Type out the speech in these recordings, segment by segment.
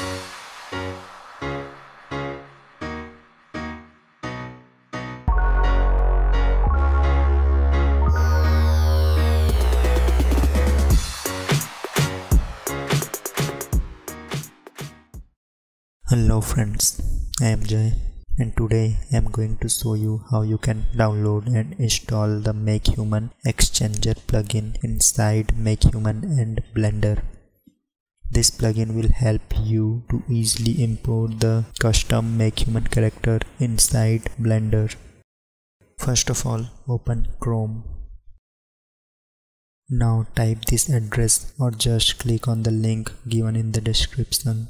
Hello friends, I am Jay and today I am going to show you how you can download and install the MakeHuman Exchanger plugin inside MakeHuman and Blender. This plugin will help you to easily import the custom MakeHuman character inside Blender. First of all, open Chrome. Now type this address or just click on the link given in the description.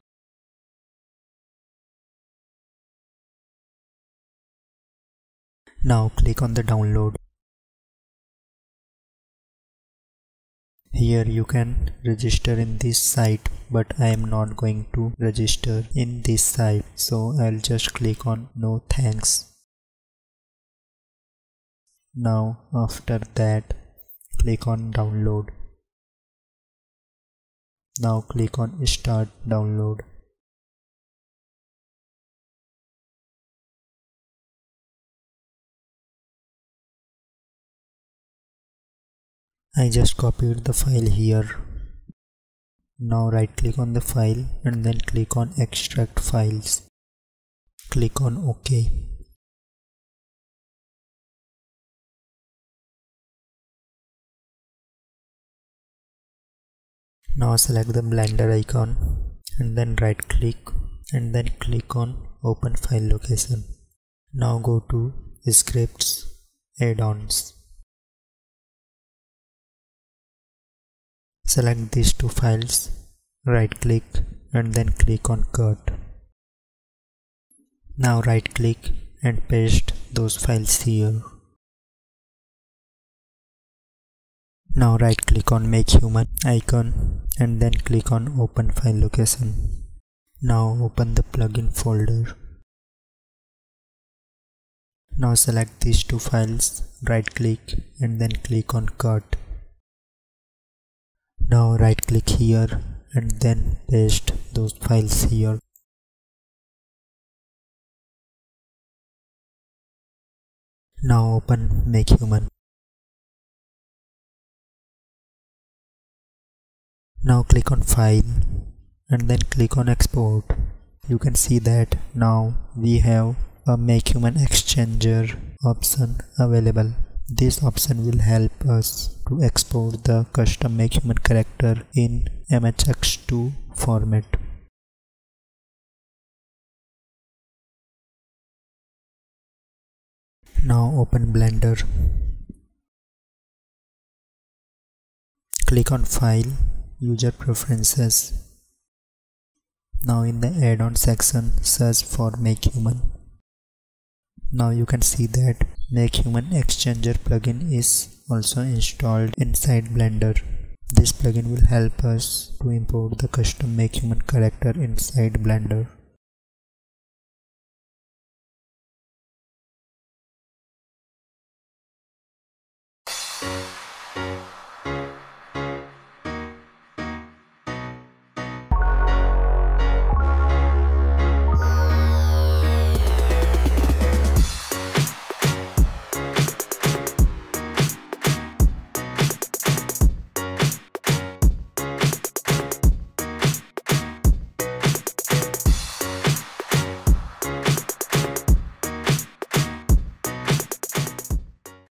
Now click on the download. Here you can register in this site, but I am not going to register in this site, so I'll just click on no thanks. Now after that, click on download. Now click on start download. I just copied the file here. Now right click on the file and then click on extract files. Click on OK. Now select the Blender icon and then right click and then click on open file location. Now go to scripts, add-ons. Select these two files, right click and then click on cut. Now right click and paste those files here. Now right click on MakeHuman icon and then click on open file location. Now open the plugin folder. Now select these two files, right click and then click on cut. Now right click here and then paste those files here. Now open MakeHuman. Now click on file and then click on export. You can see that now we have a MakeHuman Exchanger option available. This option will help us to export the custom MakeHuman character in MHX2 format. Now open Blender. Click on File, User Preferences. Now in the add-on section, search for MakeHuman. Now you can see that MakeHuman Exchanger plugin is also installed inside Blender. This plugin will help us to import the custom MakeHuman character inside Blender.